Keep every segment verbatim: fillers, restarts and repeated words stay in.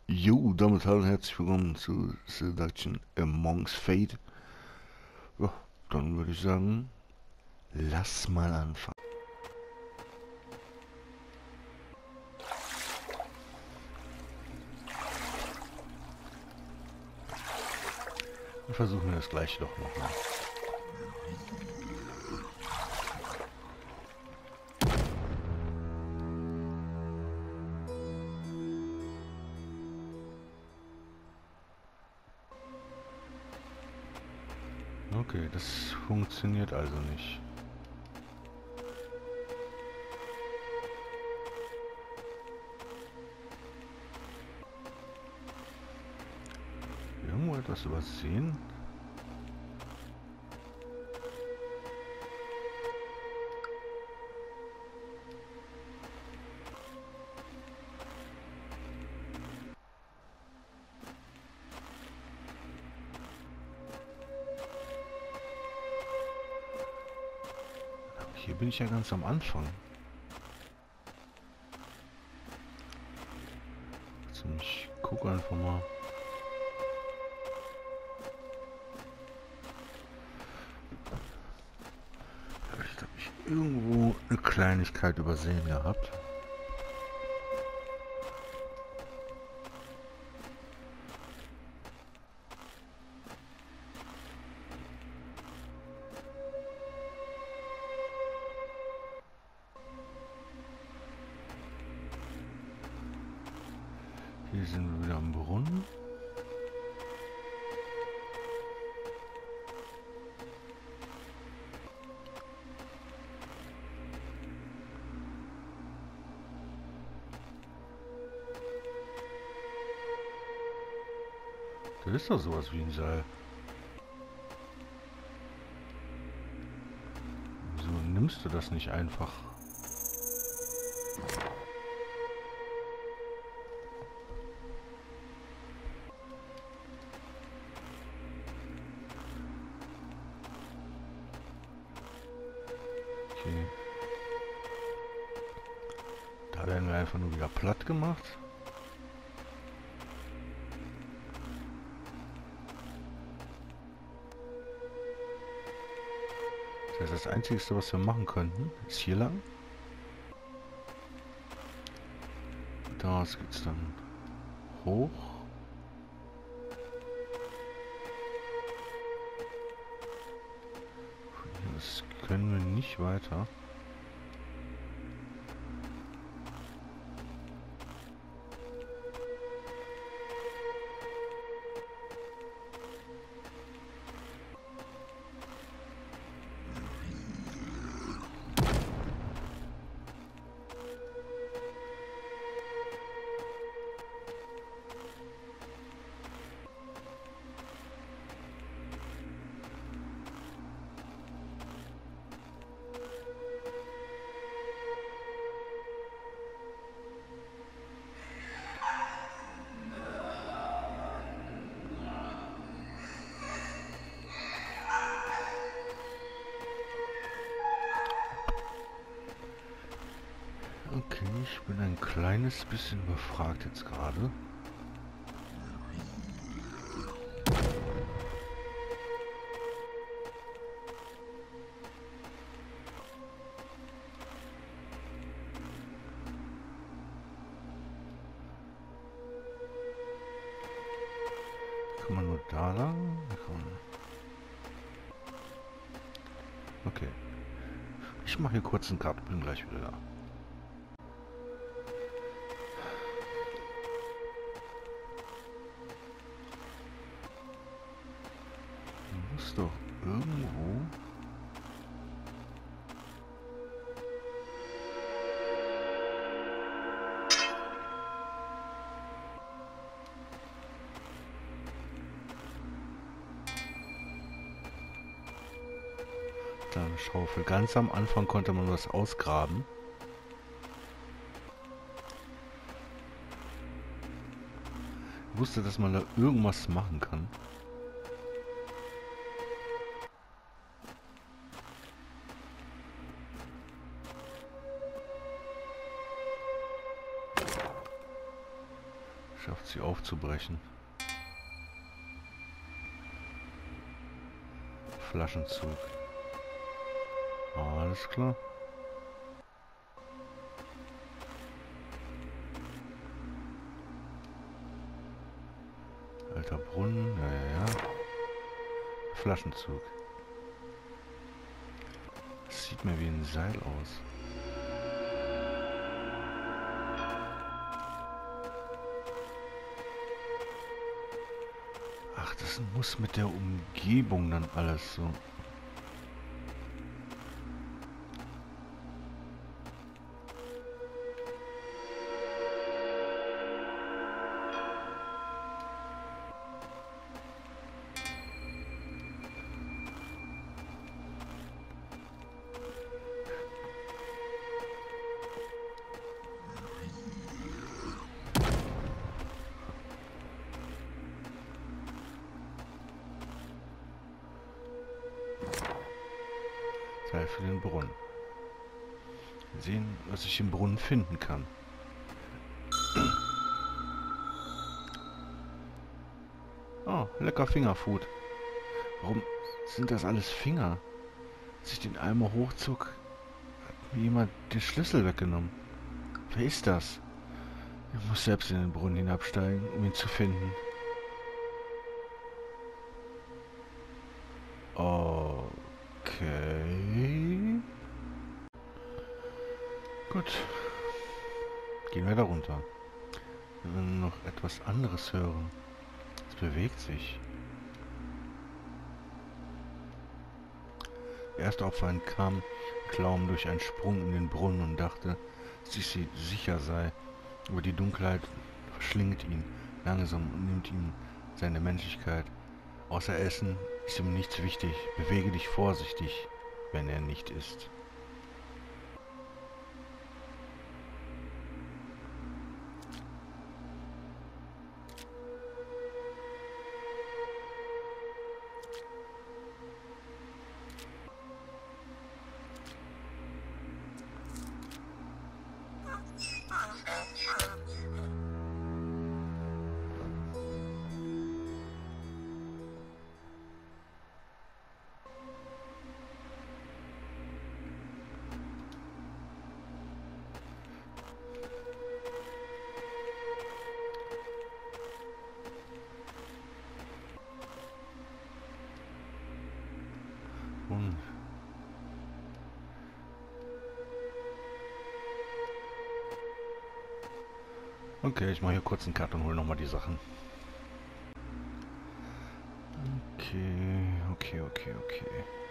Jo, damit hallo und herzlich willkommen zu Seduction Amongst Fate. Ja, dann würde ich sagen, lass mal anfangen. Wir versuchen das gleiche doch nochmal. Okay, das funktioniert also nicht. Irgendwo etwas übersehen? Hier bin ich ja ganz am Anfang. Also ich gucke einfach mal. Vielleicht habe ich irgendwo eine Kleinigkeit übersehen gehabt. Hier sind wir wieder am Brunnen. Das ist doch sowas wie ein Seil. Wieso nimmst du das nicht einfach? Okay. Da werden wir einfach nur wieder platt gemacht. Das heißt, das Einzige, was wir machen könnten, ist hier lang. Da geht's dann hoch. Das können wir nicht weiter. Okay, ich bin ein kleines bisschen überfragt jetzt gerade. Kann man nur da lang? Kann man... Okay. Ich mache hier kurz einen Cut, bin gleich wieder da. Muss doch irgendwo... Dann Schaufel. Ganz am Anfang konnte man was ausgraben. Ich wusste, dass man da irgendwas machen kann. Schafft sie aufzubrechen. Flaschenzug. Alles klar. Alter Brunnen, ja, ja, ja. Flaschenzug. Das sieht mir wie ein Seil aus. Ach, das muss mit der Umgebung dann alles so. Seil für den Brunnen. Sehen, was ich im Brunnen finden kann. Oh, lecker Fingerfood. Warum sind das alles Finger? Als ich den Eimer hochzog, hat mir jemand den Schlüssel weggenommen. Wer ist das? Ich muss selbst in den Brunnen hinabsteigen, um ihn zu finden. Okay. Gut. Gehen wir da runter. Wir werden noch etwas anderes hören. Es bewegt sich. Der erste Opfer entkam Klaum durch einen Sprung in den Brunnen und dachte, dass sie sicher sei. Aber die Dunkelheit verschlingt ihn langsam und nimmt ihm seine Menschlichkeit. Außer Essen ist ihm nichts wichtig. Bewege dich vorsichtig, wenn er nicht isst. Und okay, ich mache hier kurz einen Cut und hole nochmal die Sachen. Okay, okay, okay, okay.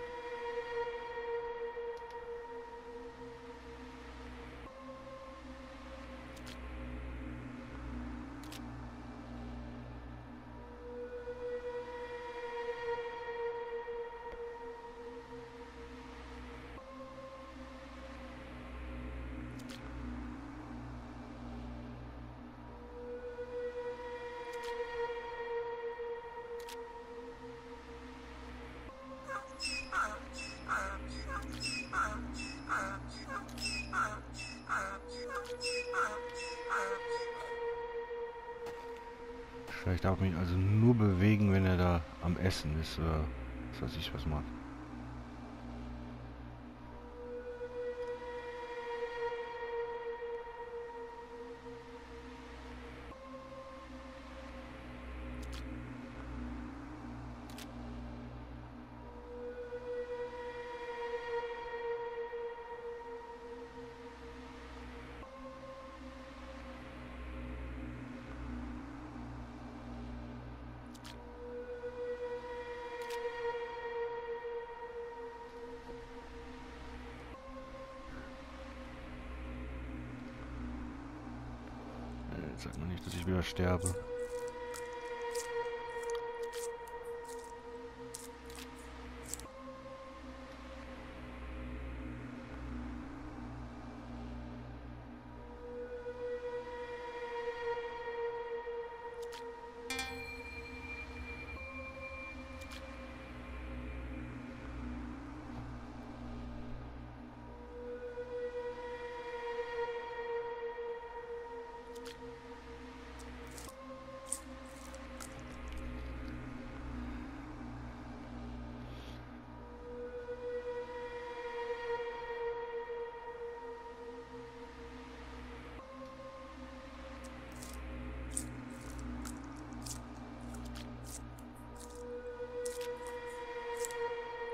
Vielleicht darf ich mich also nur bewegen, wenn er da am Essen ist oder was weiß ich was macht. Sag mir nicht, dass ich wieder sterbe.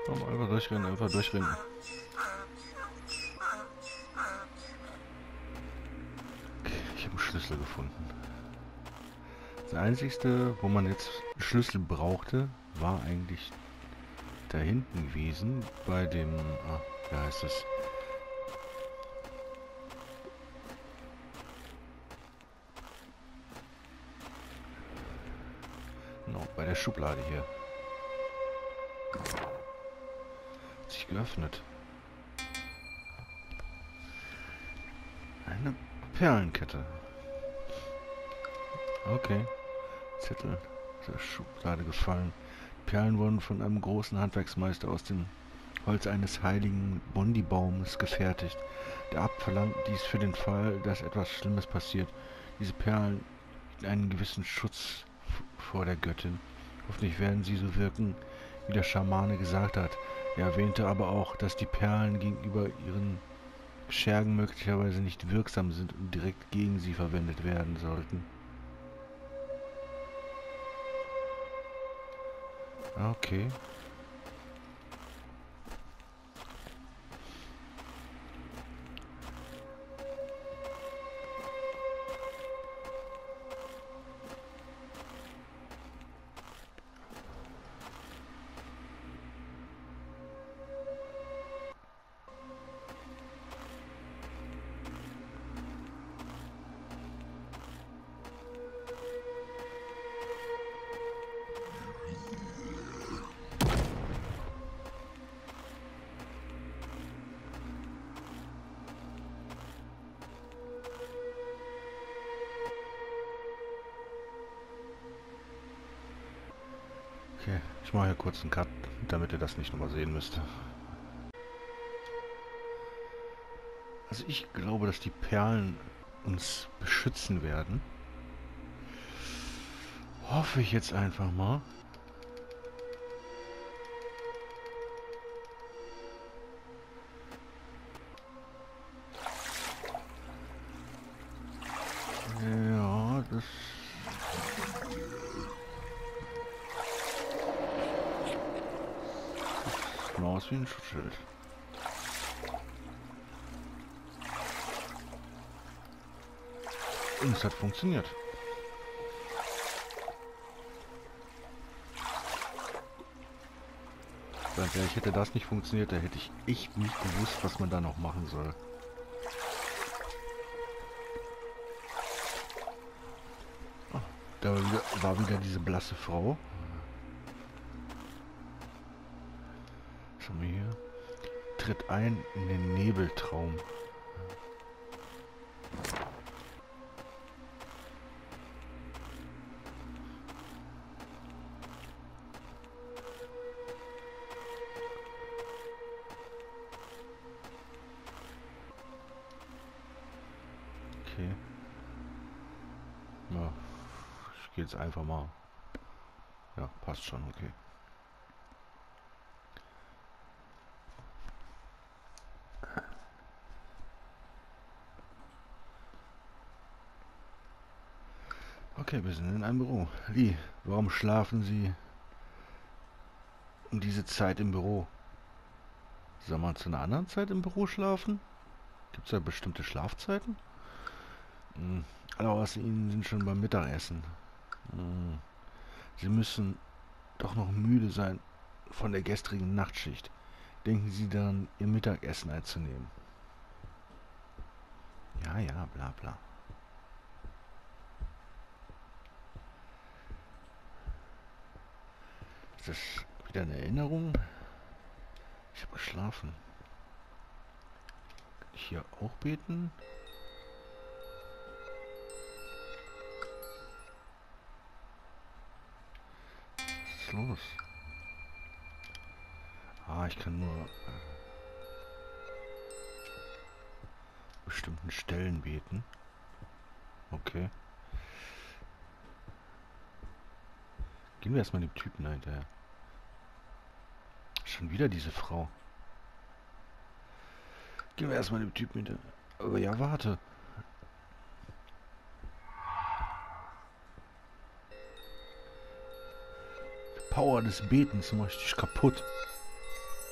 Komm, einfach durchrennen, einfach durchrennen. Okay, ich habe einen Schlüssel gefunden. Das Einzige, wo man jetzt einen Schlüssel brauchte, war eigentlich da hinten gewesen, bei dem, ah, wie heißt es? Genau, bei der Schublade hier. Hat sich geöffnet. Eine Perlenkette. Okay. Zettel aus der Schublade gefallen. Die Perlen wurden von einem großen Handwerksmeister aus dem Holz eines heiligen Bondi-Baumes gefertigt. Der Abt verlangt dies für den Fall, dass etwas Schlimmes passiert. Diese Perlen bieten einen gewissen Schutz vor der Göttin. Hoffentlich werden sie so wirken, wie der Schamane gesagt hat. Er erwähnte aber auch, dass die Perlen gegenüber ihren Schergen möglicherweise nicht wirksam sind und direkt gegen sie verwendet werden sollten. Okay. Okay, ich mache hier kurz einen Cut, damit ihr das nicht nochmal sehen müsst. Also ich glaube, dass die Perlen uns beschützen werden. Hoffe ich jetzt einfach mal. Ja, das... das sieht aus wie ein Schutzschild. Und es hat funktioniert. Ganz ehrlich, hätte das nicht funktioniert, da hätte ich echt nicht gewusst, was man da noch machen soll. Oh, da war wieder, war wieder diese blasse Frau. Was haben wir hier? Tritt ein in den Nebeltraum. Okay. Ja, ich gehe jetzt einfach mal. Ja, passt schon, okay. Okay, wir sind in einem Büro. Lee, warum schlafen Sie um diese Zeit im Büro? Soll man zu einer anderen Zeit im Büro schlafen? Gibt es da bestimmte Schlafzeiten? Hm. Alle außer Ihnen sind schon beim Mittagessen. Hm. Sie müssen doch noch müde sein von der gestrigen Nachtschicht. Denken Sie daran, Ihr Mittagessen einzunehmen. Ja, ja, bla bla. Ist das wieder eine Erinnerung? Ich habe geschlafen. Kann ich hier auch beten? Was ist los? Ah, ich kann nur äh, bestimmten Stellen beten. Okay. Gehen wir erstmal dem Typen hinterher. Schon wieder diese Frau. Gehen wir erstmal dem Typen hinterher. Aber ja, warte. Die Power des Betens macht dich kaputt.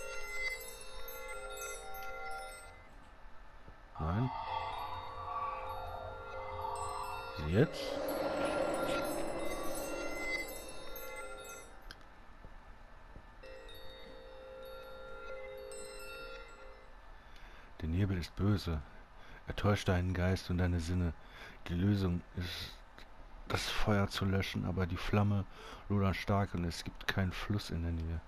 jetzt? Der Nebel ist böse. Er täuscht deinen Geist und deine Sinne. Die Lösung ist, das Feuer zu löschen, aber die Flamme lodert stark und es gibt keinen Fluss in der Nähe.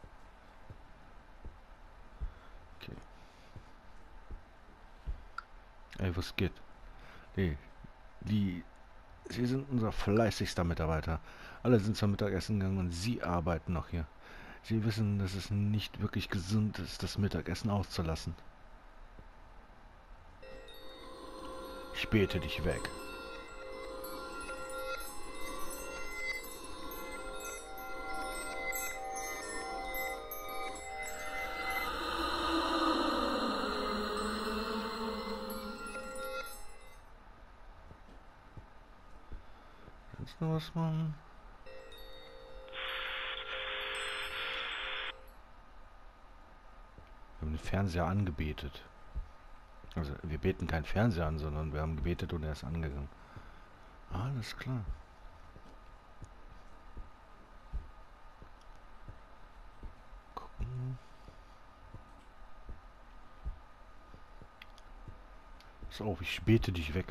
Okay. Ey, was geht? Nee, die... Sie sind unser fleißigster Mitarbeiter. Alle sind zum Mittagessen gegangen und Sie arbeiten noch hier. Sie wissen, dass es nicht wirklich gesund ist, das Mittagessen auszulassen. Ich bete dich weg. Kannst du was machen? Wir haben den Fernseher angebetet. Also, wir beten keinen Fernseher an, sondern wir haben gebetet und er ist angegangen. Alles klar. Gucken. Pass auf, ich bete dich weg.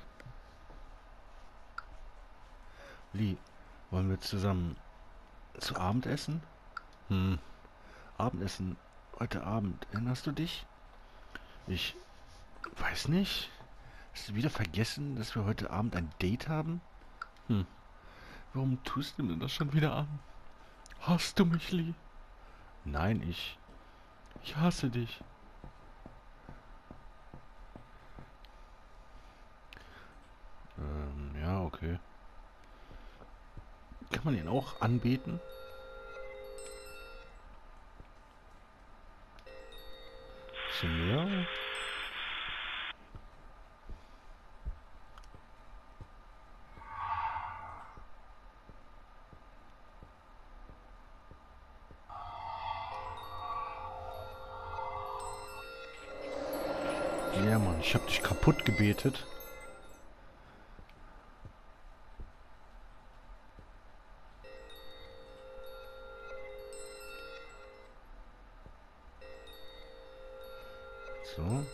Lee, wollen wir zusammen zu Abend essen? Hm, Abendessen heute Abend. Erinnerst du dich? Ich weiß nicht. Hast du wieder vergessen, dass wir heute Abend ein Date haben? Hm. Warum tust du mir das schon wieder an? Hasst du mich, Lee? Nein, ich... Ich hasse dich. Ähm, ja, okay. Kann man ihn auch anbeten? Bisschen mehr? Ja, Mann, ich hab dich kaputt gebetet. So.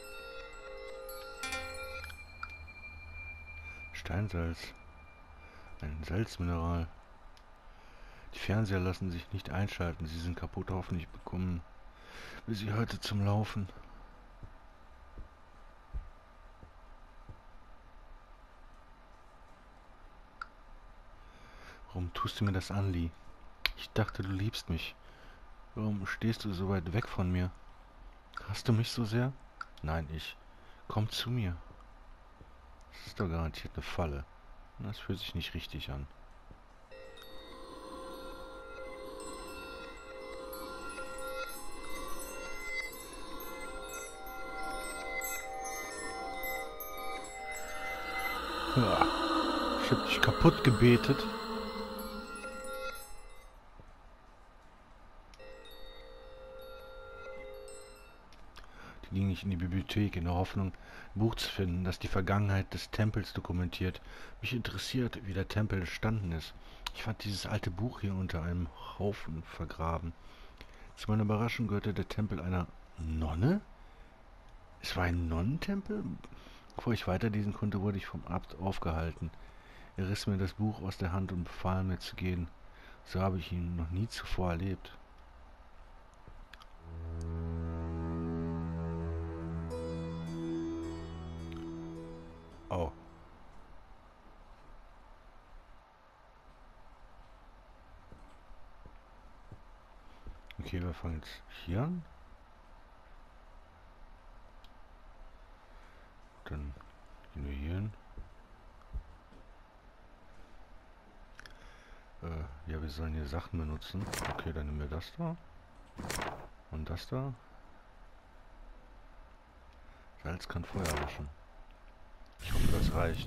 Steinsalz. Ein Salzmineral. Die Fernseher lassen sich nicht einschalten. Sie sind kaputt, hoffentlich bekommen wir sie heute zum Laufen. Warum tust du mir das an, Lee? Ich dachte, du liebst mich. Warum stehst du so weit weg von mir? Hast du mich so sehr? Nein, ich. Komm zu mir. Das ist doch garantiert eine Falle. Das fühlt sich nicht richtig an. Ich hab dich kaputt gebetet. Die ging ich in die Bibliothek in der Hoffnung, ein Buch zu finden, das die Vergangenheit des Tempels dokumentiert. Mich interessiert, wie der Tempel entstanden ist. Ich fand dieses alte Buch hier unter einem Haufen vergraben. Zu meiner Überraschung gehörte der Tempel einer Nonne? Es war ein Nonnentempel? Bevor ich weiterlesen konnte, wurde ich vom Abt aufgehalten. Er riss mir das Buch aus der Hand und befahl mir zu gehen. So habe ich ihn noch nie zuvor erlebt. Oh. Okay, wir fangen jetzt hier an. Dann gehen wir hier hin. Äh, ja, wir sollen hier Sachen benutzen. Okay, dann nehmen wir das da. Und das da. Salz kann Feuer löschen. Ich hoffe, das reicht.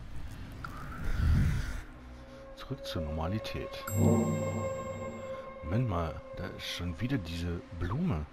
Zurück zur Normalität. Moment mal, da ist schon wieder diese Blume.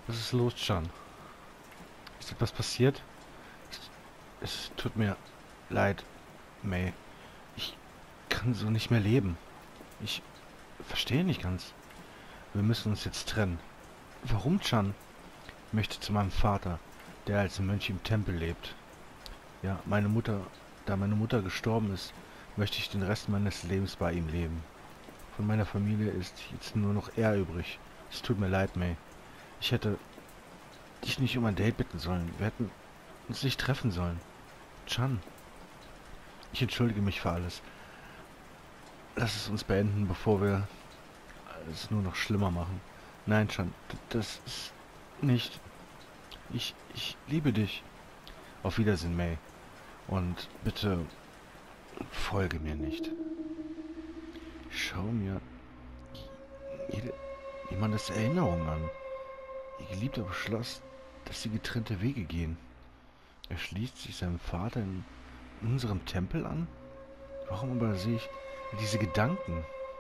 Was ist los, Chan? Ist etwas passiert? Es, es tut mir leid, May. Ich kann so nicht mehr leben. Ich verstehe nicht ganz. Wir müssen uns jetzt trennen. Warum, Chan? Ich möchte zu meinem Vater, der als Mönch im Tempel lebt. Ja, meine Mutter, da meine Mutter gestorben ist, möchte ich den Rest meines Lebens bei ihm leben. Von meiner Familie ist jetzt nur noch er übrig. Es tut mir leid, May. Ich hätte dich nicht um ein Date bitten sollen. Wir hätten uns nicht treffen sollen. Chan, ich entschuldige mich für alles. Lass es uns beenden, bevor wir es nur noch schlimmer machen. Nein, Chan, das ist nicht... Ich, ich liebe dich. Auf Wiedersehen, May. Und bitte folge mir nicht. Schau mir jede, jemandes Erinnerung an. Ihr Geliebter beschloss, dass sie getrennte Wege gehen. Er schließt sich seinem Vater in unserem Tempel an? Warum aber sehe ich diese Gedanken?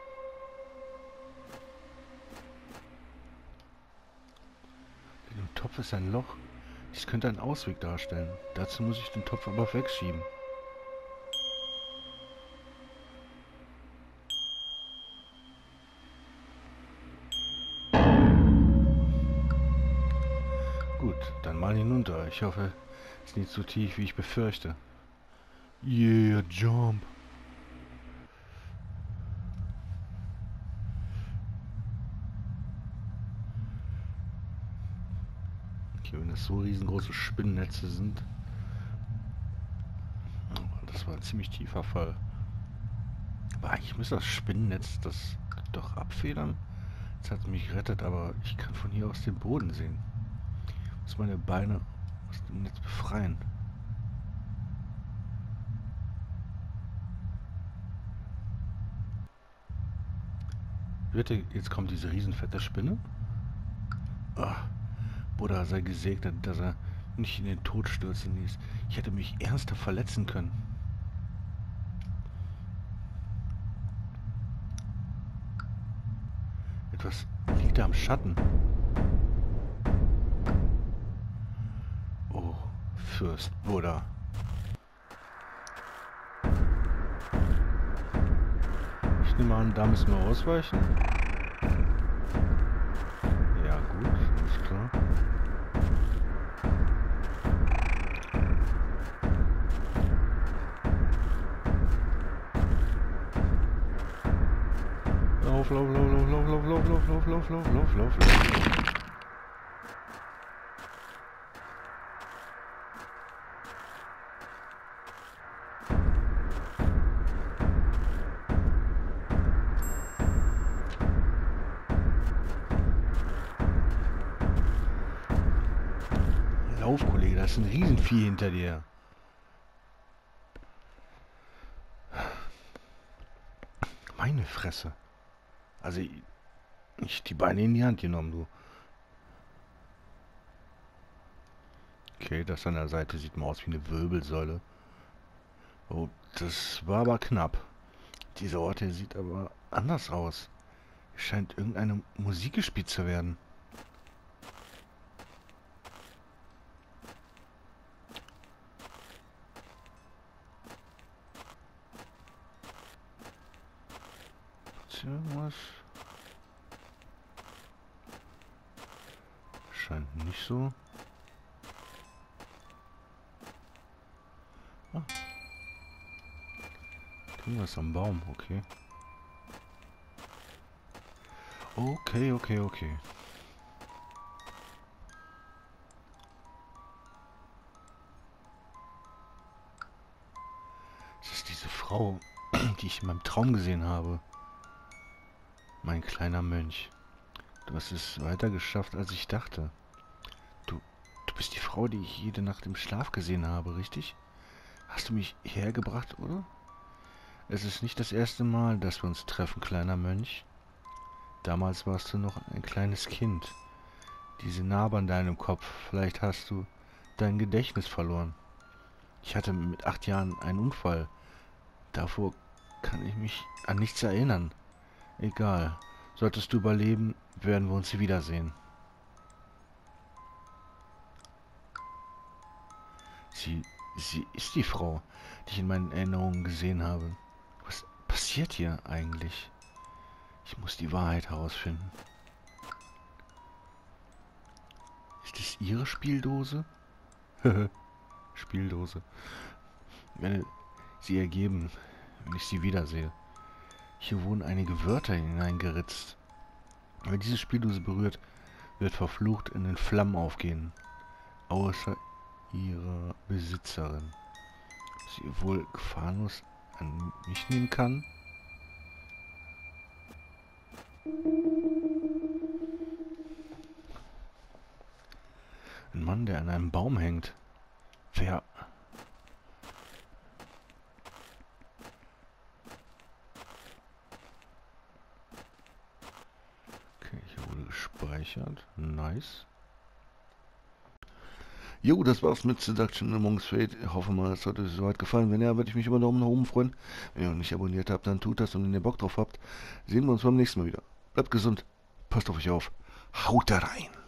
In dem Topf ist ein Loch. Dies könnte einen Ausweg darstellen. Dazu muss ich den Topf aber wegschieben. Gut, dann mal hinunter. Ich hoffe, es ist nicht so tief, wie ich befürchte. Yeah, jump. Okay, wenn das so riesengroße Spinnennetze sind. Oh, das war ein ziemlich tiefer Fall. Aber eigentlich müsste das Spinnennetz das doch abfedern. Jetzt hat es mich gerettet, aber ich kann von hier aus den Boden sehen. Ich muss meine Beine aus dem Netz befreien. Bitte, jetzt kommt diese riesenfette Spinne. Ach, Buddha sei gesegnet, dass er nicht in den Tod stürzen ließ. Ich hätte mich ernster verletzen können. Etwas liegt da am Schatten. Oh, Fürst Buddha. Ich nehme an, da müssen wir ausweichen. Ja gut, alles klar. Lauf, lauf, lauf, lauf, lauf, lauf, lauf, lauf, lauf, lauf, lauf, lauf, lauf, lauf. Lauf, Kollege, da ist ein Riesenvieh hinter dir. Meine Fresse. Also, ich, ich die Beine in die Hand genommen, du. Okay, das an der Seite sieht mal aus wie eine Wirbelsäule. Oh, das war aber knapp. Dieser Ort hier sieht aber anders aus. Hier scheint irgendeine Musik gespielt zu werden. Irgendwas? Scheint nicht so. Ah. Irgendwas am Baum, okay. Okay, okay, okay. Das ist diese Frau, die ich in meinem Traum gesehen habe. Mein kleiner Mönch. Du hast es weiter geschafft, als ich dachte. Du, du bist die Frau, die ich jede Nacht im Schlaf gesehen habe, richtig? Hast du mich hergebracht, oder? Es ist nicht das erste Mal, dass wir uns treffen, kleiner Mönch. Damals warst du noch ein kleines Kind. Diese Narbe an deinem Kopf, vielleicht hast du dein Gedächtnis verloren. Ich hatte mit acht Jahren einen Unfall. Davor kann ich mich an nichts erinnern. Egal. Solltest du überleben, werden wir uns wiedersehen. Sie, sie ist die Frau, die ich in meinen Erinnerungen gesehen habe. Was passiert hier eigentlich? Ich muss die Wahrheit herausfinden. Ist es Ihre Spieldose? Spieldose. Ich werde sie ergeben, wenn ich sie wiedersehe. Hier wurden einige Wörter hineingeritzt. Wer diese Spieldose berührt, wird verflucht in den Flammen aufgehen. Außer ihrer Besitzerin. Sie wohl gefahrenlos an mich nehmen kann? Ein Mann, der an einem Baum hängt. Wer... Okay, hier wurde gespeichert. Nice. Jo, das war's mit Seduction Amongst Fate. Ich hoffe mal, es hat euch soweit gefallen. Wenn ja, würde ich mich über einen Daumen nach oben freuen. Wenn ihr noch nicht abonniert habt, dann tut das. Und wenn ihr Bock drauf habt, sehen wir uns beim nächsten Mal wieder. Bleibt gesund, passt auf euch auf, haut da rein.